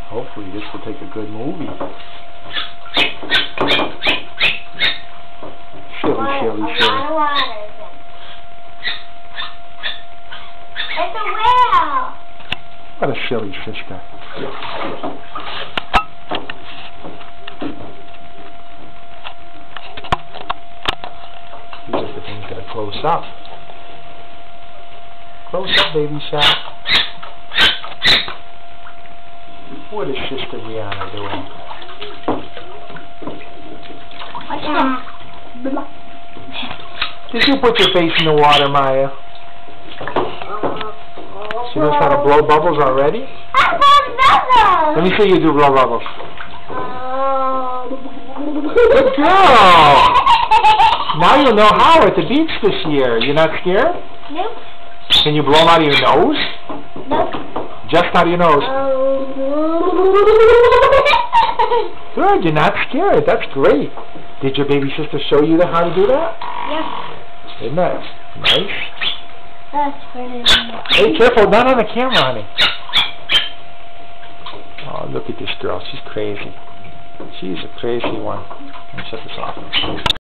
Hopefully this will take a good movie. Shilly. It's a whale. What a silly fish guy. These are the things that are close up. Close up, baby shark. What is Sister Rihanna doing? Did you put your face in the water, Maya? She knows how to blow bubbles already? I blow bubbles! Let me see you do blow bubbles. Good girl! Now you'll know how at the beach this year. You're not scared? Nope. Can you blow them out of your nose? Nope. Just out of your nose. Good, you're not scared. That's great. Did your baby sister show you how to do that? Yes. Isn't that nice? That's pretty. Hey, careful, not on the camera, honey. Oh, look at this girl. She's crazy. She's a crazy one. Let me shut this off.